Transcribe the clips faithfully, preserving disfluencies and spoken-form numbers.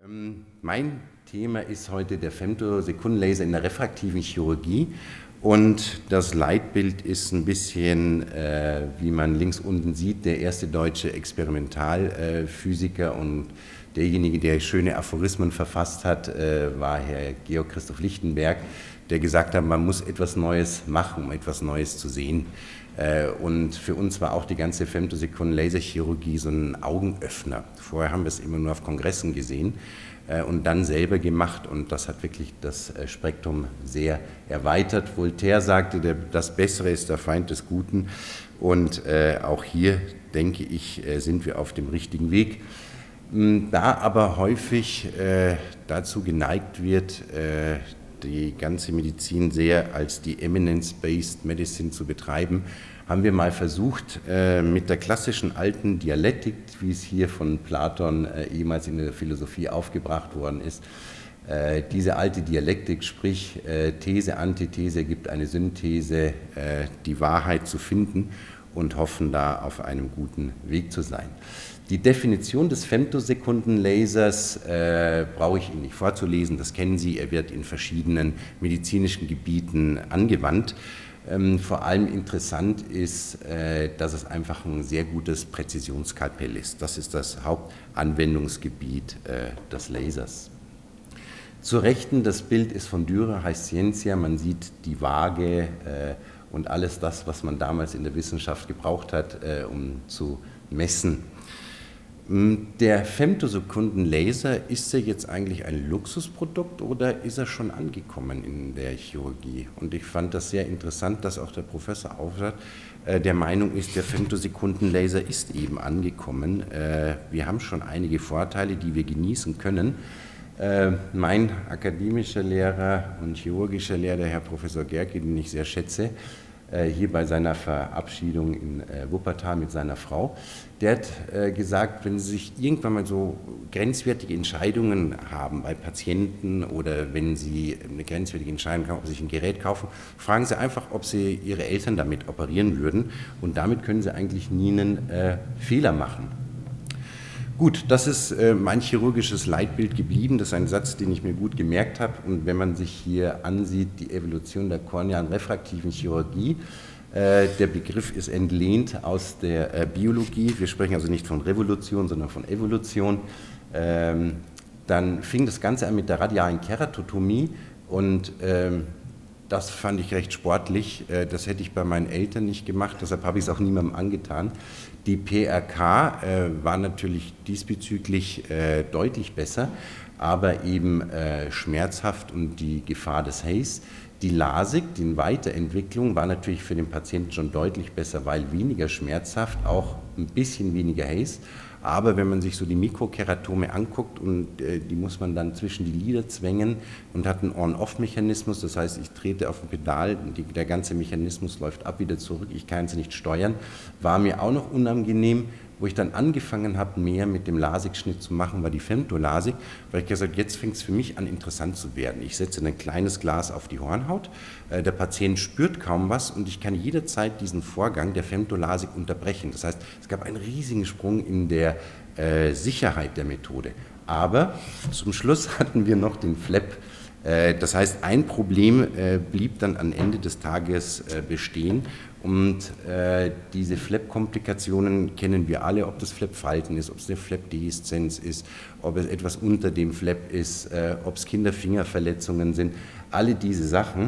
Ähm, Mein Thema ist heute der Femtosekundenlaser in der refraktiven Chirurgie und das Leitbild ist ein bisschen, äh, wie man links unten sieht, der erste deutsche Experimentalphysiker äh, und derjenige, der schöne Aphorismen verfasst hat, äh, war Herr Georg Christoph Lichtenberg, der gesagt hat, man muss etwas Neues machen, um etwas Neues zu sehen. Und für uns war auch die ganze Femtosekunden-Laserchirurgie so ein Augenöffner. Vorher haben wir es immer nur auf Kongressen gesehen und dann selber gemacht, und das hat wirklich das Spektrum sehr erweitert. Voltaire sagte, das Bessere ist der Feind des Guten, und auch hier, denke ich, sind wir auf dem richtigen Weg. Da aber häufig dazu geneigt wird, die ganze Medizin sehr als die Eminence-Based Medicine zu betreiben, haben wir mal versucht, mit der klassischen alten Dialektik, wie es hier von Platon ehemals in der Philosophie aufgebracht worden ist, diese alte Dialektik, sprich These, Antithese, gibt eine Synthese, die Wahrheit zu finden, und hoffen, da auf einem guten Weg zu sein. Die Definition des Femtosekundenlasers äh, brauche ich Ihnen nicht vorzulesen, das kennen Sie, er wird in verschiedenen medizinischen Gebieten angewandt. Ähm, vor allem interessant ist, äh, dass es einfach ein sehr gutes Präzisionsskalpell ist. Das ist das Hauptanwendungsgebiet äh, des Lasers. Zur Rechten, das Bild ist von Dürer, heißt Scientia, man sieht die Waage äh, und alles das, was man damals in der Wissenschaft gebraucht hat, äh, um zu messen. Der Femtosekundenlaser, ist er jetzt eigentlich ein Luxusprodukt oder ist er schon angekommen in der Chirurgie? Und ich fand das sehr interessant, dass auch der Professor Aufsatz äh, der Meinung ist, der Femtosekundenlaser ist eben angekommen. Äh, wir haben schon einige Vorteile, die wir genießen können. Äh, mein akademischer Lehrer und chirurgischer Lehrer, der Herr Professor Gerke, den ich sehr schätze, hier bei seiner Verabschiedung in Wuppertal mit seiner Frau, der hat gesagt, wenn Sie sich irgendwann mal so grenzwertige Entscheidungen haben bei Patienten oder wenn Sie eine grenzwertige Entscheidung haben, ob Sie sich ein Gerät kaufen, fragen Sie einfach, ob Sie Ihre Eltern damit operieren würden, und damit können Sie eigentlich nie einen äh, Fehler machen. Gut, das ist äh, mein chirurgisches Leitbild geblieben, das ist ein Satz, den ich mir gut gemerkt habe, und wenn man sich hier ansieht, die Evolution der kornealen refraktiven Chirurgie, äh, der Begriff ist entlehnt aus der äh, Biologie, wir sprechen also nicht von Revolution, sondern von Evolution. Ähm, dann fing das Ganze an mit der radialen Keratotomie, und ähm, das fand ich recht sportlich, das hätte ich bei meinen Eltern nicht gemacht, deshalb habe ich es auch niemandem angetan. Die P R K äh, war natürlich diesbezüglich äh, deutlich besser, aber eben äh, schmerzhaft und die Gefahr des Haze. Die LASIK, die Weiterentwicklung, war natürlich für den Patienten schon deutlich besser, weil weniger schmerzhaft, auch ein bisschen weniger Haze. Aber wenn man sich so die Mikrokeratome anguckt, und äh, die muss man dann zwischen die Lider zwängen und hat einen On-Off-Mechanismus, das heißt, ich trete auf ein Pedal, die, der ganze Mechanismus läuft ab, wieder zurück, ich kann es nicht steuern, war mir auch noch unangenehm. Wo ich dann angefangen habe, mehr mit dem LASIK-Schnitt zu machen, war die Femtolasik, weil ich gesagt habe, jetzt fängt es für mich an, interessant zu werden. Ich setze ein kleines Glas auf die Hornhaut, äh, der Patient spürt kaum was, und ich kann jederzeit diesen Vorgang der Femtolasik unterbrechen. Das heißt, es gab einen riesigen Sprung in der äh, Sicherheit der Methode. Aber zum Schluss hatten wir noch den Flap. Äh, das heißt, ein Problem äh, blieb dann am Ende des Tages äh, bestehen. Und äh, diese Flap-Komplikationen kennen wir alle, ob das Flap-Falten ist, ob es eine Flap-Dehiszenz ist, ob es etwas unter dem Flap ist, äh, ob es Kinderfingerverletzungen sind, alle diese Sachen.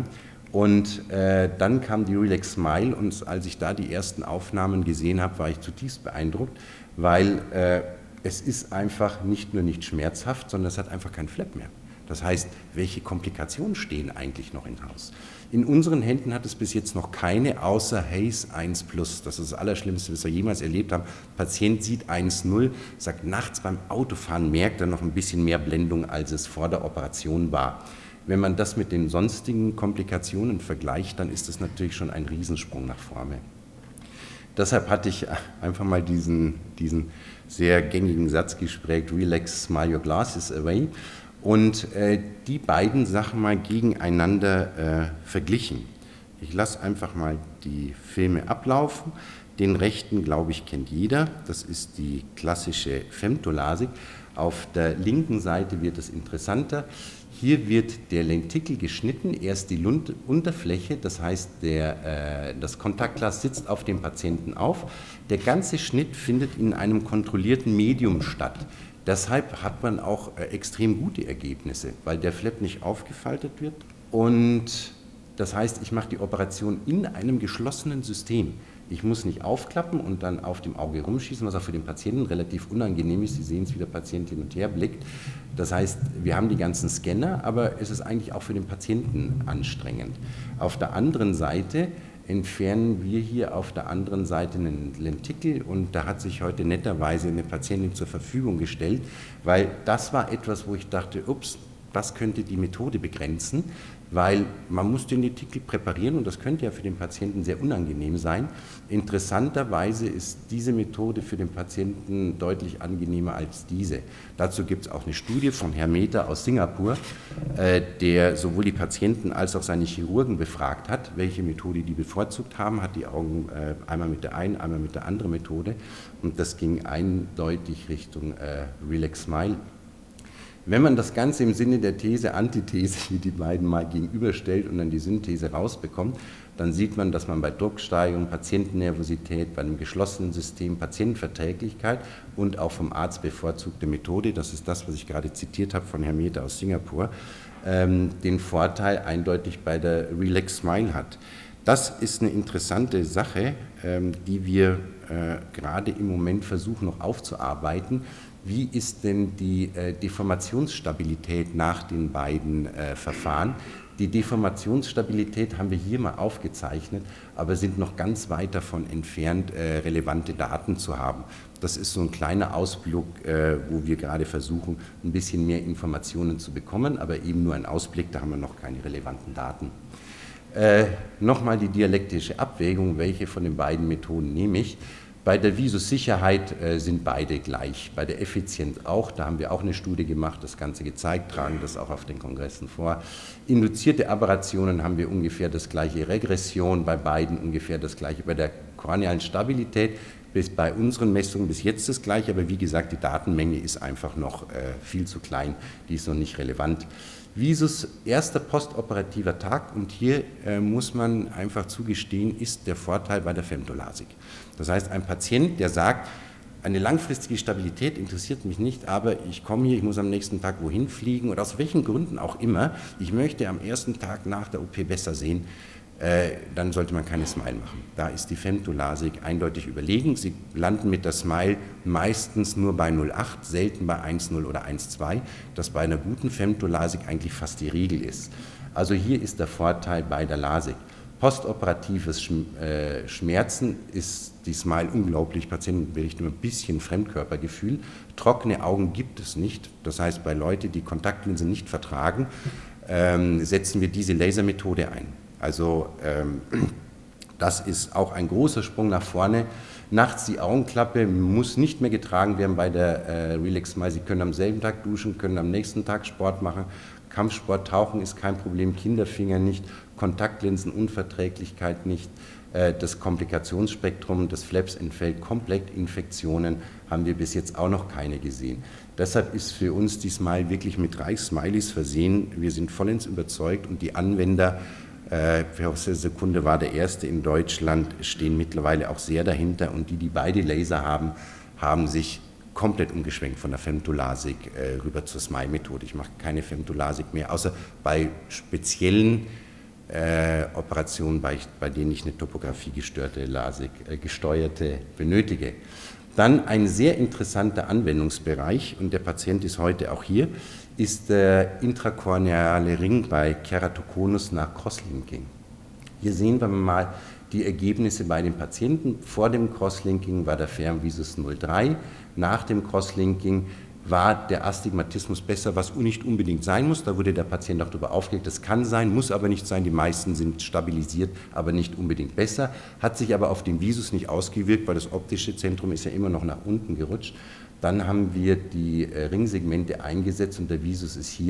Und äh, dann kam die Relax Smile, und als ich da die ersten Aufnahmen gesehen habe, war ich zutiefst beeindruckt, weil äh, es ist einfach nicht nur nicht schmerzhaft, sondern es hat einfach keinen Flap mehr. Das heißt, welche Komplikationen stehen eigentlich noch im Haus? In unseren Händen hat es bis jetzt noch keine, außer Haze eins plus. Das ist das Allerschlimmste, was wir jemals erlebt haben. Der Patient sieht eins null, sagt nachts beim Autofahren, merkt er noch ein bisschen mehr Blendung, als es vor der Operation war. Wenn man das mit den sonstigen Komplikationen vergleicht, dann ist das natürlich schon ein Riesensprung nach vorne. Deshalb hatte ich einfach mal diesen, diesen sehr gängigen Satz gesprägt, relax, smile your glasses away. Und äh, die beiden Sachen mal gegeneinander äh, verglichen. Ich lasse einfach mal die Filme ablaufen. Den rechten, glaube ich, kennt jeder. Das ist die klassische Femtolasik. Auf der linken Seite wird es interessanter. Hier wird der Lentikel geschnitten, erst die Unterfläche, das heißt, der, äh, das Kontaktglas sitzt auf dem Patienten auf. Der ganze Schnitt findet in einem kontrollierten Medium statt. Deshalb hat man auch äh, extrem gute Ergebnisse, weil der Flap nicht aufgefaltet wird. Und das heißt, ich mache die Operation in einem geschlossenen System. Ich muss nicht aufklappen und dann auf dem Auge rumschießen, was auch für den Patienten relativ unangenehm ist. Sie sehen es, wie der Patient hin und her blickt. Das heißt, wir haben die ganzen Scanner, aber es ist eigentlich auch für den Patienten anstrengend. Auf der anderen Seite entfernen wir hier auf der anderen Seite einen Lentikel und da hat sich heute netterweise eine Patientin zur Verfügung gestellt, weil das war etwas, wo ich dachte, ups, das könnte die Methode begrenzen, weil man muss den Lentikel präparieren und das könnte ja für den Patienten sehr unangenehm sein. Interessanterweise ist diese Methode für den Patienten deutlich angenehmer als diese. Dazu gibt es auch eine Studie von Herrn Mehta aus Singapur, äh, der sowohl die Patienten als auch seine Chirurgen befragt hat, welche Methode die bevorzugt haben, hat die Augen äh, einmal mit der einen, einmal mit der anderen Methode und das ging eindeutig Richtung äh, Relax Smile. Wenn man das Ganze im Sinne der These, Antithese, wie die beiden mal gegenüberstellt und dann die Synthese rausbekommt, dann sieht man, dass man bei Drucksteigerung, Patientennervosität, bei einem geschlossenen System, Patientenverträglichkeit und auch vom Arzt bevorzugte Methode, das ist das, was ich gerade zitiert habe von Herrn Mehta aus Singapur, ähm, den Vorteil eindeutig bei der Relax Smile hat. Das ist eine interessante Sache, ähm, die wir äh, gerade im Moment versuchen noch aufzuarbeiten. Wie ist denn die äh, Deformationsstabilität nach den beiden äh, Verfahren? Die Deformationsstabilität haben wir hier mal aufgezeichnet, aber sind noch ganz weit davon entfernt, äh, relevante Daten zu haben. Das ist so ein kleiner Ausblick, äh, wo wir gerade versuchen, ein bisschen mehr Informationen zu bekommen, aber eben nur ein Ausblick, da haben wir noch keine relevanten Daten. Äh, Nochmal die dialektische Abwägung, welche von den beiden Methoden nehme ich? Bei der Visus-Sicherheit äh, sind beide gleich, bei der Effizienz auch, da haben wir auch eine Studie gemacht, das Ganze gezeigt, tragen das auch auf den Kongressen vor. Induzierte Aberrationen haben wir ungefähr das gleiche, Regression bei beiden ungefähr das gleiche, bei der kornealen Stabilität bis bei unseren Messungen bis jetzt das gleiche, aber wie gesagt, die Datenmenge ist einfach noch äh, viel zu klein, die ist noch nicht relevant. Visus erster postoperativer Tag und hier äh, muss man einfach zugestehen, ist der Vorteil bei der Femtolasik. Das heißt, ein Patient, der sagt, eine langfristige Stabilität interessiert mich nicht, aber ich komme hier, ich muss am nächsten Tag wohin fliegen oder aus welchen Gründen auch immer, ich möchte am ersten Tag nach der O P besser sehen, äh, dann sollte man keine Smile machen. Da ist die Femtolasik eindeutig überlegen. Sie landen mit der Smile meistens nur bei null Komma acht, selten bei eins Komma null oder eins Komma zwei, das bei einer guten Femtolasik eigentlich fast die Regel ist. Also hier ist der Vorteil bei der Lasik. Postoperatives Schmerzen ist die Smile unglaublich, Patienten berichten über ein bisschen Fremdkörpergefühl. Trockene Augen gibt es nicht, das heißt bei Leuten, die Kontaktlinsen nicht vertragen, ähm, setzen wir diese Lasermethode ein. Also ähm, das ist auch ein großer Sprung nach vorne. Nachts die Augenklappe muss nicht mehr getragen werden bei der äh, Relax Smile. Sie können am selben Tag duschen, können am nächsten Tag Sport machen. Kampfsport, Tauchen ist kein Problem, Kinderfinger nicht, Kontaktlinsenunverträglichkeit nicht. Äh, das Komplikationsspektrum des Flaps entfällt komplett. Infektionen haben wir bis jetzt auch noch keine gesehen. Deshalb ist für uns die Smile wirklich mit drei Smileys versehen. Wir sind vollends überzeugt und die Anwender, Äh, Professor Sekunde war der erste in Deutschland, stehen mittlerweile auch sehr dahinter und die, die beide Laser haben, haben sich komplett umgeschwenkt von der Femtolasik äh, rüber zur Smile-Methode. Ich mache keine Femtolasik mehr, außer bei speziellen äh, Operationen, bei, bei denen ich eine topografiegestörte Lasik, äh, gesteuerte benötige. Dann ein sehr interessanter Anwendungsbereich, und der Patient ist heute auch hier, ist der intrakorneale Ring bei Keratokonus nach Crosslinking. Hier sehen wir mal die Ergebnisse bei den Patienten. Vor dem Crosslinking war der Fernvisus null Komma drei, nach dem Crosslinking war der Astigmatismus besser, was nicht unbedingt sein muss. Da wurde der Patient auch darüber aufgelegt, das kann sein, muss aber nicht sein. Die meisten sind stabilisiert, aber nicht unbedingt besser. Hat sich aber auf den Visus nicht ausgewirkt, weil das optische Zentrum ist ja immer noch nach unten gerutscht. Dann haben wir die Ringsegmente eingesetzt und der Visus ist hier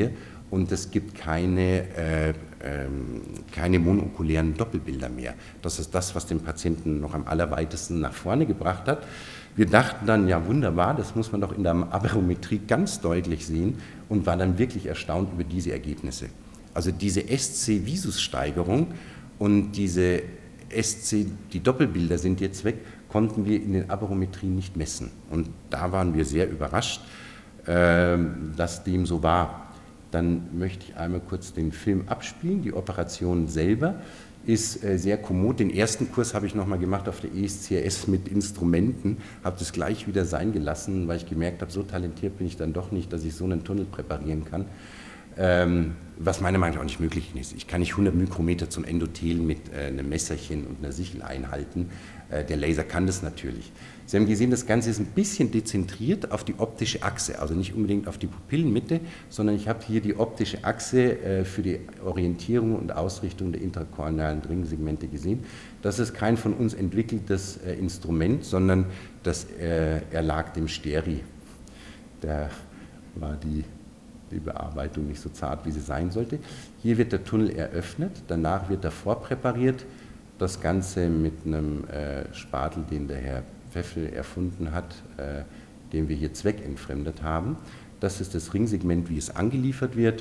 und es gibt keine, äh, ähm, keine monookulären Doppelbilder mehr. Das ist das, was den Patienten noch am allerweitesten nach vorne gebracht hat. Wir dachten dann, ja wunderbar, das muss man doch in der Aberrometrie ganz deutlich sehen und waren dann wirklich erstaunt über diese Ergebnisse. Also diese S C-Visus-Steigerung und diese S C, die Doppelbilder sind jetzt weg, konnten wir in den Aberrometrien nicht messen. Und da waren wir sehr überrascht, äh, dass dem so war. Dann möchte ich einmal kurz den Film abspielen. Die Operation selber ist äh, sehr kommod. Den ersten Kurs habe ich nochmal gemacht auf der E S C R S mit Instrumenten, habe das gleich wieder sein gelassen, weil ich gemerkt habe, so talentiert bin ich dann doch nicht, dass ich so einen Tunnel präparieren kann. Ähm, was meiner Meinung nach auch nicht möglich ist. Ich kann nicht hundert Mikrometer zum Endothel mit äh, einem Messerchen und einer Sichel einhalten. Äh, der Laser kann das natürlich. Sie haben gesehen, das Ganze ist ein bisschen dezentriert auf die optische Achse, also nicht unbedingt auf die Pupillenmitte, sondern ich habe hier die optische Achse äh, für die Orientierung und Ausrichtung der intrakornealen Ringsegmente gesehen. Das ist kein von uns entwickeltes äh, Instrument, sondern das äh, erlag dem Steri. Da war die die Bearbeitung nicht so zart, wie sie sein sollte. Hier wird der Tunnel eröffnet, danach wird er vorpräpariert, das Ganze mit einem äh, Spatel, den der Herr Pfeffel erfunden hat, äh, den wir hier zweckentfremdet haben. Das ist das Ringsegment, wie es angeliefert wird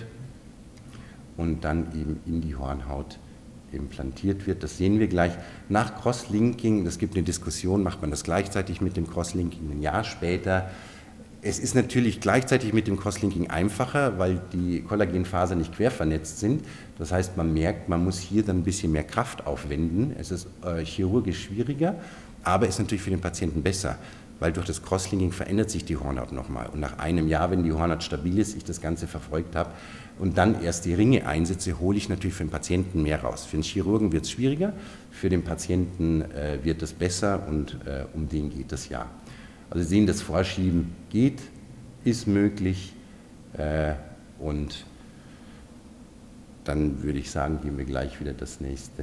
und dann eben in die Hornhaut implantiert wird. Das sehen wir gleich. Nach Crosslinking, es gibt eine Diskussion, macht man das gleichzeitig mit dem Crosslinking ein Jahr später. Es ist natürlich gleichzeitig mit dem Crosslinking einfacher, weil die Kollagenfasern nicht quer vernetzt sind. Das heißt, man merkt, man muss hier dann ein bisschen mehr Kraft aufwenden. Es ist äh, chirurgisch schwieriger, aber ist natürlich für den Patienten besser, weil durch das Crosslinking verändert sich die Hornhaut nochmal. Und nach einem Jahr, wenn die Hornhaut stabil ist, ich das Ganze verfolgt habe und dann erst die Ringe einsetze, hole ich natürlich für den Patienten mehr raus. Für den Chirurgen wird es schwieriger, für den Patienten äh, wird es besser und äh, um den geht es ja. Also Sie sehen, das Vorschieben geht, ist möglich äh, und dann würde ich sagen, gehen wir gleich wieder das nächste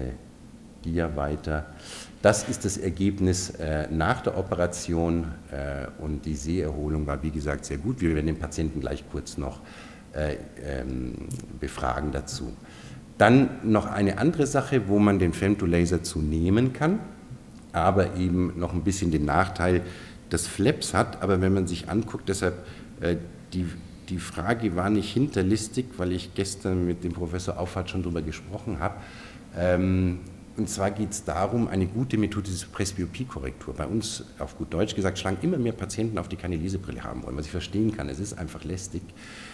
Dia weiter. Das ist das Ergebnis äh, nach der Operation äh, und die Seherholung war, wie gesagt, sehr gut. Wir werden den Patienten gleich kurz noch äh, ähm, befragen dazu. Dann noch eine andere Sache, wo man den Femtolaser zu nehmen kann, aber eben noch ein bisschen den Nachteil des Flaps hat, aber wenn man sich anguckt, deshalb äh, die, die Frage war nicht hinterlistig, weil ich gestern mit dem Professor Auffahrt schon darüber gesprochen habe. Ähm, und zwar geht es darum, eine gute Methode zur Presbyopie-Korrektur. Bei uns, auf gut Deutsch gesagt, schlagen immer mehr Patienten auf die keine Lesebrille haben wollen, was ich verstehen kann. Es ist einfach lästig.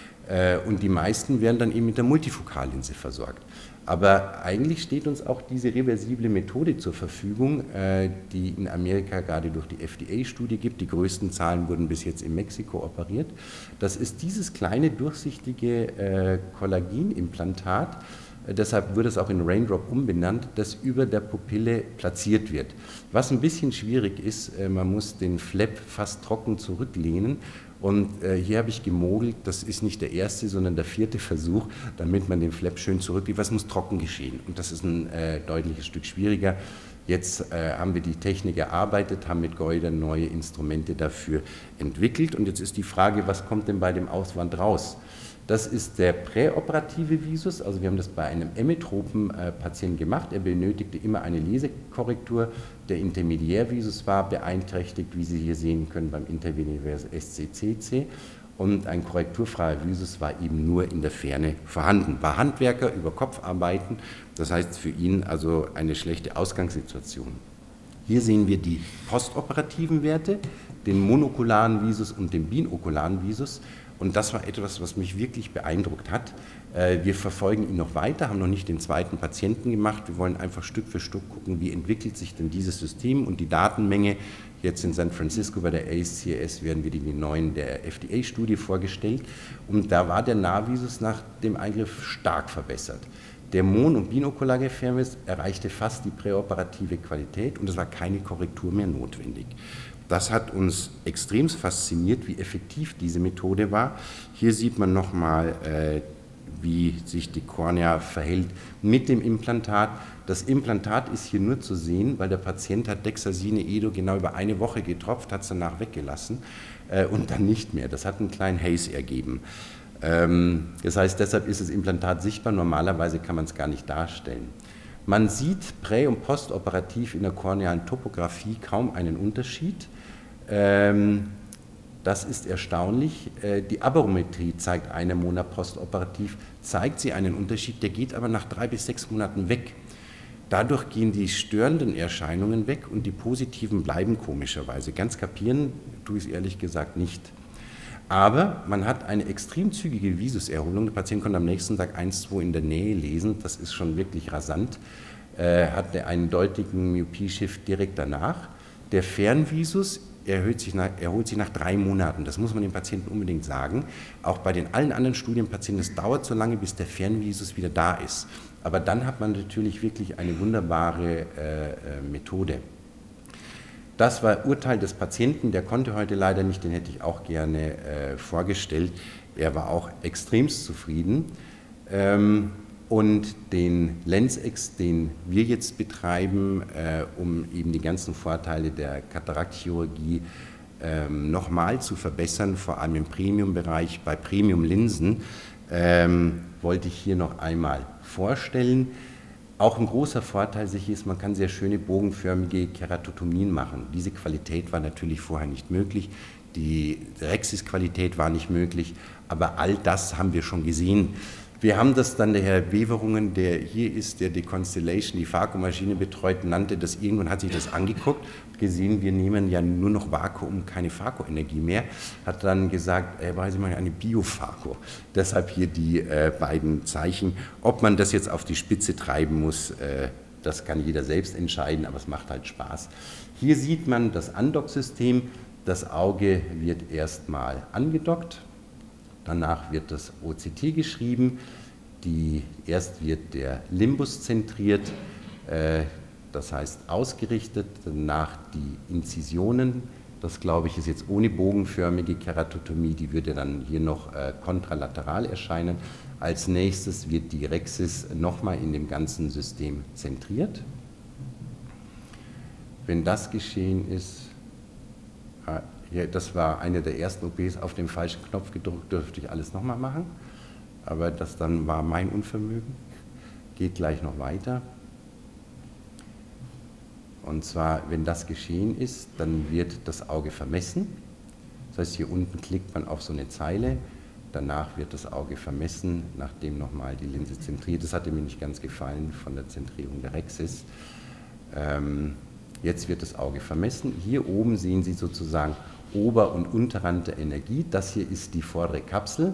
Äh, und die meisten werden dann eben mit der Multifokallinse versorgt. Aber eigentlich steht uns auch diese reversible Methode zur Verfügung, äh, die in Amerika gerade durch die F D A-Studie gibt. Die größten Zahlen wurden bis jetzt in Mexiko operiert. Das ist dieses kleine, durchsichtige äh, Kollagenimplantat, äh, deshalb wurde es auch in Raindrop umbenannt, das über der Pupille platziert wird. Was ein bisschen schwierig ist, äh, man muss den Flap fast trocken zurücklehnen. Und äh, hier habe ich gemogelt, das ist nicht der erste, sondern der vierte Versuch, damit man den Flap schön zurücklegt. Was muss trocken geschehen? Und das ist ein äh, deutliches Stück schwieriger. Jetzt äh, haben wir die Technik erarbeitet, haben mit Goider neue Instrumente dafür entwickelt. Und jetzt ist die Frage, was kommt denn bei dem Auswand raus? Das ist der präoperative Visus, also wir haben das bei einem emmetropen äh, Patienten gemacht. Er benötigte immer eine Lesekorrektur. Der Intermediärvisus war beeinträchtigt, wie Sie hier sehen können beim intervenösen S C C C. Und ein korrekturfreier Visus war eben nur in der Ferne vorhanden. War Handwerker über Kopf arbeiten, das heißt für ihn also eine schlechte Ausgangssituation. Hier sehen wir die postoperativen Werte, den monokularen Visus und den binokularen Visus. Und das war etwas, was mich wirklich beeindruckt hat. Wir verfolgen ihn noch weiter, haben noch nicht den zweiten Patienten gemacht. Wir wollen einfach Stück für Stück gucken, wie entwickelt sich denn dieses System und die Datenmenge. Jetzt in San Francisco bei der A S C R S werden wir die neuen der F D A-Studie vorgestellt. Und da war der Nahvisus nach dem Eingriff stark verbessert. Der Mon- und Binokulargefährnis erreichte fast die präoperative Qualität und es war keine Korrektur mehr notwendig. Das hat uns extrem fasziniert, wie effektiv diese Methode war. Hier sieht man nochmal, äh, wie sich die Kornea verhält mit dem Implantat. Das Implantat ist hier nur zu sehen, weil der Patient hat Dexazine Edo genau über eine Woche getropft, hat es danach weggelassen äh, und dann nicht mehr. Das hat einen kleinen Haze ergeben. Das heißt, deshalb ist das Implantat sichtbar, normalerweise kann man es gar nicht darstellen. Man sieht prä- und postoperativ in der kornealen Topographie kaum einen Unterschied. Das ist erstaunlich. Die Aberrometrie zeigt einen Monat postoperativ, zeigt sie einen Unterschied, der geht aber nach drei bis sechs Monaten weg. Dadurch gehen die störenden Erscheinungen weg und die positiven bleiben komischerweise. Ganz kapieren tue ich es ehrlich gesagt nicht. Aber man hat eine extrem zügige Visuserholung. Der Patient konnte am nächsten Tag eins, zwei in der Nähe lesen. Das ist schon wirklich rasant. Äh, hatte einen deutlichen Myopie-Shift direkt danach. Der Fernvisus erhöht sich nach, erholt sich nach drei Monaten. Das muss man dem Patienten unbedingt sagen. Auch bei den allen anderen Studienpatienten, es dauert so lange, bis der Fernvisus wieder da ist. Aber dann hat man natürlich wirklich eine wunderbare äh, Methode. Das war Urteil des Patienten, der konnte heute leider nicht, den hätte ich auch gerne äh, vorgestellt. Er war auch extremst zufrieden. Ähm, und den LensX, den wir jetzt betreiben, äh, um eben die ganzen Vorteile der Kataraktchirurgie ähm, nochmal zu verbessern, vor allem im Premium-Bereich bei Premium-Linsen, ähm, wollte ich hier noch einmal vorstellen. Auch ein großer Vorteil sich ist, man kann sehr schöne bogenförmige Keratotomien machen. Diese Qualität war natürlich vorher nicht möglich, die Rexis-Qualität war nicht möglich, aber all das haben wir schon gesehen. Wir haben das dann, der Herr Weverungen, der hier ist, der die Constellation, die Phaco-Maschine betreut, nannte das irgendwann, hat sich das angeguckt, gesehen, wir nehmen ja nur noch Vakuum, keine Phaco-Energie mehr, hat dann gesagt, äh, weiß ich mal, eine Bio-Phaco. Deshalb hier die äh, beiden Zeichen. Ob man das jetzt auf die Spitze treiben muss, äh, das kann jeder selbst entscheiden, aber es macht halt Spaß. Hier sieht man das Andocksystem, das Auge wird erstmal angedockt. Danach wird das O C T geschrieben, die, erst wird der Limbus zentriert, äh, das heißt ausgerichtet, danach die Inzisionen, das glaube ich ist jetzt ohne bogenförmige Keratotomie, die würde dann hier noch äh, kontralateral erscheinen. Als nächstes wird die Rexis nochmal in dem ganzen System zentriert. Wenn das geschehen ist, äh, ja, das war eine der ersten O Ps, auf den falschen Knopf gedrückt, dürfte ich alles nochmal machen, aber das dann war mein Unvermögen. Geht gleich noch weiter. Und zwar, wenn das geschehen ist, dann wird das Auge vermessen. Das heißt, hier unten klickt man auf so eine Zeile, danach wird das Auge vermessen, nachdem nochmal die Linse zentriert. Das hatte mir nicht ganz gefallen von der Zentrierung der Rexis. Ähm, jetzt wird das Auge vermessen. Hier oben sehen Sie sozusagen Ober- und Unterrand der Energie. Das hier ist die vordere Kapsel.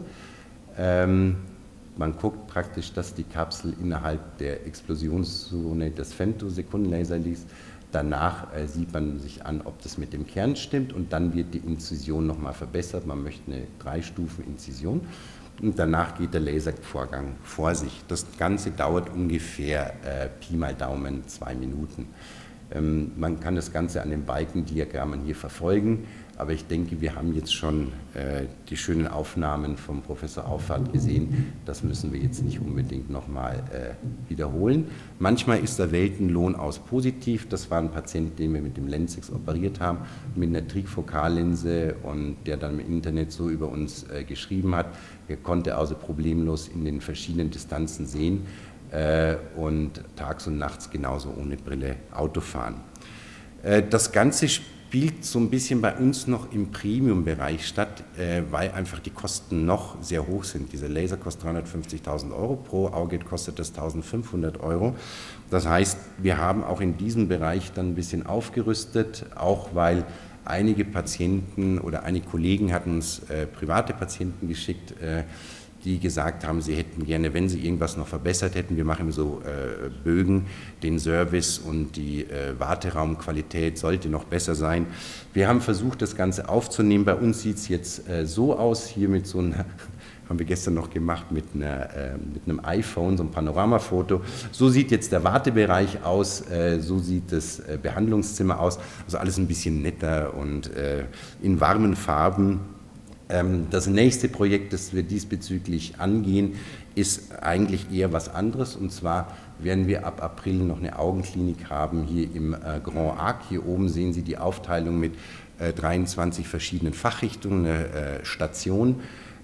Ähm, man guckt praktisch, dass die Kapsel innerhalb der Explosionszone des Femtosekundenlaser liegt. Danach äh, sieht man sich an, ob das mit dem Kern stimmt und dann wird die Inzision nochmal verbessert. Man möchte eine Drei-Stufen-Inzision und danach geht der Laservorgang vor sich. Das Ganze dauert ungefähr äh, Pi mal Daumen zwei Minuten. Ähm, man kann das Ganze an den Balkendiagrammen hier verfolgen. Aber ich denke, wir haben jetzt schon äh, die schönen Aufnahmen vom Professor Auffahrt gesehen. Das müssen wir jetzt nicht unbedingt nochmal äh, wiederholen. Manchmal ist der Weltenlohn aus positiv. Das war ein Patient, den wir mit dem LensX operiert haben, mit einer Trifokallinse und der dann im Internet so über uns äh, geschrieben hat. Er konnte also problemlos in den verschiedenen Distanzen sehen äh, und tags und nachts genauso ohne Brille Auto fahren. Äh, das Ganze spielt so ein bisschen bei uns noch im Premium-Bereich statt, äh, weil einfach die Kosten noch sehr hoch sind. Dieser Laser kostet dreihundertfünfzigtausend Euro, pro Auge kostet das eintausendfünfhundert Euro. Das heißt, wir haben auch in diesem Bereich dann ein bisschen aufgerüstet, auch weil einige Patienten oder einige Kollegen hatten uns äh, private Patienten geschickt, äh, die gesagt haben, sie hätten gerne, wenn sie irgendwas noch verbessert hätten, wir machen so äh, Bögen, den Service und die äh, Warteraumqualität sollte noch besser sein. Wir haben versucht, das Ganze aufzunehmen. Bei uns sieht es jetzt äh, so aus, hier mit so einer, haben wir gestern noch gemacht, mit, einer, äh, mit einem iPhone, so ein Panoramafoto. So sieht jetzt der Wartebereich aus, äh, so sieht das äh, Behandlungszimmer aus, also alles ein bisschen netter und äh, in warmen Farben. Das nächste Projekt, das wir diesbezüglich angehen, ist eigentlich eher was anderes. Und zwar werden wir ab April noch eine Augenklinik haben hier im Grand Arc. Hier oben sehen Sie die Aufteilung mit dreiundzwanzig verschiedenen Fachrichtungen, eine Station.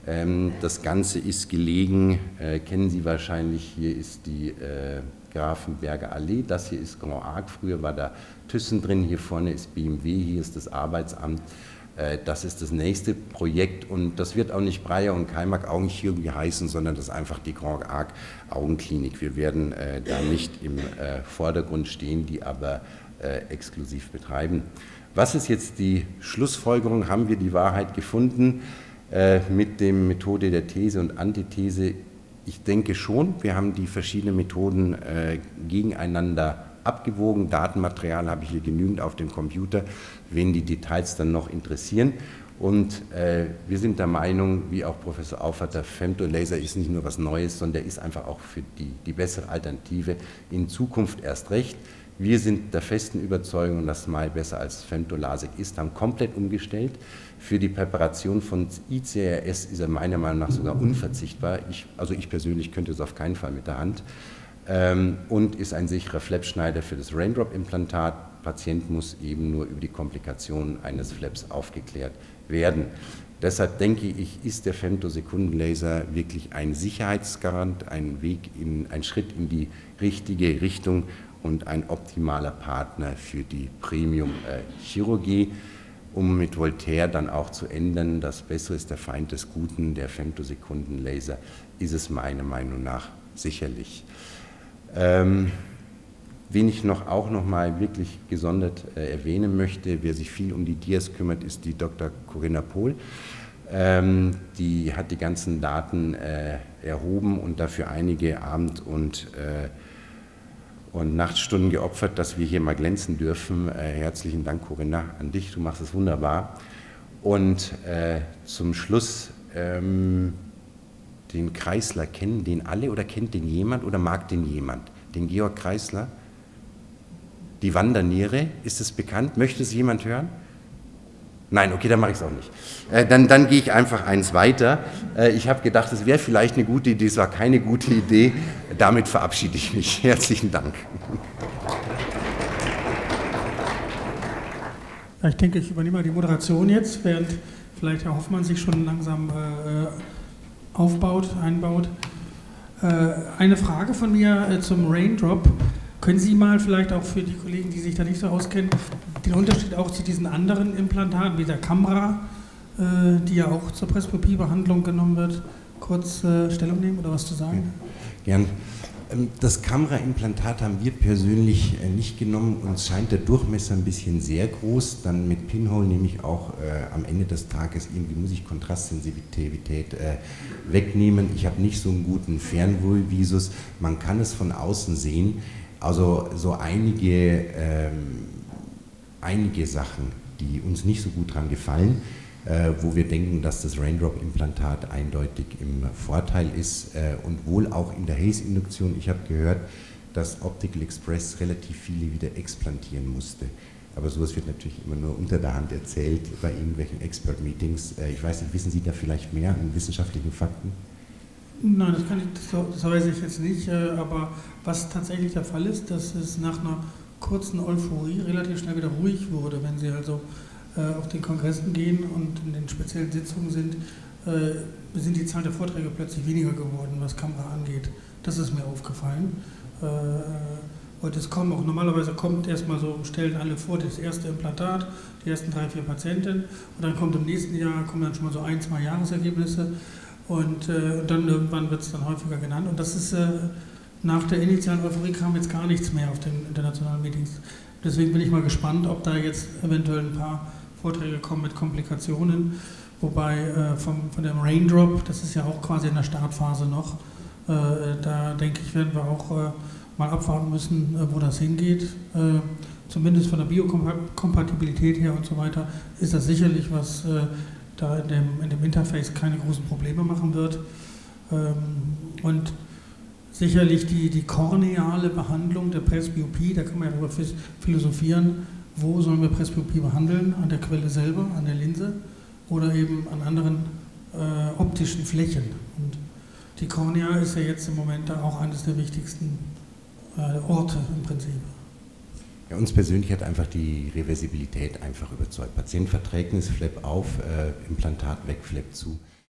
Ähm, das Ganze ist gelegen, äh, kennen Sie wahrscheinlich, hier ist die äh, Grafenberger Allee, das hier ist Grand Arc, früher war da Thyssen drin, hier vorne ist B M W, hier ist das Arbeitsamt. Das ist das nächste Projekt und das wird auch nicht Breyer und Keimak Augenchirurgie heißen, sondern das ist einfach die Grand Arc Augenklinik. Wir werden äh, da nicht im äh, Vordergrund stehen, die aber äh, exklusiv betreiben. Was ist jetzt die Schlussfolgerung? Haben wir die Wahrheit gefunden äh, mit der Methode der These und Antithese? Ich denke schon. Wir haben die verschiedenen Methoden äh, gegeneinander abgewogen. Datenmaterial habe ich hier genügend auf dem Computer, wen die Details dann noch interessieren. Und äh, wir sind der Meinung, wie auch Professor Auffert, der Femtolaser ist nicht nur was Neues, sondern der ist einfach auch für die, die bessere Alternative in Zukunft erst recht. Wir sind der festen Überzeugung, dass Smile besser als Femtolasik ist, haben komplett umgestellt. Für die Präparation von I C R S ist er meiner Meinung nach sogar unverzichtbar. Ich, also ich persönlich könnte es auf keinen Fall mit der Hand. Ähm, und ist ein sicherer Flapschneider für das Raindrop-Implantat. Patient muss eben nur über die Komplikationen eines Flaps aufgeklärt werden. Deshalb denke ich, ist der Femtosekundenlaser wirklich ein Sicherheitsgarant, ein Weg, in, ein Schritt in die richtige Richtung und ein optimaler Partner für die Premium-Chirurgie. Um mit Voltaire dann auch zu ändern, das Bessere ist der Feind des Guten, der Femtosekundenlaser ist es meiner Meinung nach sicherlich. Ähm, wen ich noch auch noch mal wirklich gesondert äh, erwähnen möchte, wer sich viel um die D I A S kümmert, ist die Doktor Corinna Pohl. Ähm, die hat die ganzen Daten äh, erhoben und dafür einige Abend- und, äh, und Nachtstunden geopfert, dass wir hier mal glänzen dürfen. Äh, herzlichen Dank, Corinna, an dich, du machst es wunderbar. Und äh, zum Schluss, ähm, den Kreisler, kennen den alle oder kennt den jemand oder mag den jemand? Den Georg Kreisler? Die Wanderniere, ist es bekannt? Möchte es jemand hören? Nein, okay, dann mache ich es auch nicht. Äh, dann dann gehe ich einfach eins weiter. Äh, ich habe gedacht, es wäre vielleicht eine gute Idee, es war keine gute Idee. Damit verabschiede ich mich. Herzlichen Dank. Ja, ich denke, ich übernehme mal die Moderation jetzt, während vielleicht Herr Hoffmann sich schon langsam äh, aufbaut, einbaut. Äh, eine Frage von mir äh, zum Raindrop. Können Sie mal vielleicht auch für die Kollegen, die sich da nicht so auskennen, den Unterschied auch zu diesen anderen Implantaten, wie der Camera, äh, die ja auch zur Presbyopie-Behandlung genommen wird, kurz äh, Stellung nehmen oder was zu sagen? Ja, gern. Das Camera-Implantat haben wir persönlich nicht genommen. Uns scheint der Durchmesser ein bisschen sehr groß. Dann mit Pinhole nehme ich auch äh, am Ende des Tages, irgendwie muss ich Kontrastsensitivität äh, wegnehmen. Ich habe nicht so einen guten Fernwohlvisus. Man kann es von außen sehen. Also so einige, ähm, einige Sachen, die uns nicht so gut dran gefallen, Äh, wo wir denken, dass das Raindrop-Implantat eindeutig im Vorteil ist äh, und wohl auch in der Haze-Induktion. Ich habe gehört, dass Optical Express relativ viele wieder explantieren musste. Aber sowas wird natürlich immer nur unter der Hand erzählt bei irgendwelchen Expert-Meetings. Äh, ich weiß nicht, wissen Sie da vielleicht mehr an wissenschaftlichen Fakten? Nein, das, kann ich, das weiß ich jetzt nicht, äh, aber was tatsächlich der Fall ist, dass es nach einer kurzen Euphorie relativ schnell wieder ruhig wurde, wenn Sie also auf den Kongressen gehen und in den speziellen Sitzungen sind, äh, sind die Zahl der Vorträge plötzlich weniger geworden, was Kamera angeht. Das ist mir aufgefallen. Äh, und es kommen auch, normalerweise kommt erstmal so, stellen alle vor, das erste Implantat, die ersten drei, vier Patienten und dann kommt im nächsten Jahr, kommen dann schon mal so ein, zwei Jahresergebnisse und, äh, und dann irgendwann wird es dann häufiger genannt und das ist, äh, nach der initialen Euphorie kam jetzt gar nichts mehr auf den internationalen Meetings. Deswegen bin ich mal gespannt, ob da jetzt eventuell ein paar Vorträge kommen mit Komplikationen, wobei äh, vom, von dem Raindrop, das ist ja auch quasi in der Startphase noch, äh, da denke ich, werden wir auch äh, mal abwarten müssen, äh, wo das hingeht. Äh, zumindest von der Biokompatibilität her und so weiter ist das sicherlich, was äh, da in dem, in dem Interface keine großen Probleme machen wird. Ähm, und sicherlich die, die korneale Behandlung der Presbyopie, da kann man ja darüber philosophieren, wo sollen wir Presbyopie behandeln? An der Quelle selber, an der Linse oder eben an anderen äh, optischen Flächen. Und die Kornea ist ja jetzt im Moment da auch eines der wichtigsten äh, Orte im Prinzip. Ja, uns persönlich hat einfach die Reversibilität einfach überzeugt. Patient verträgt es, Flap auf, äh, Implantat weg, Flap zu.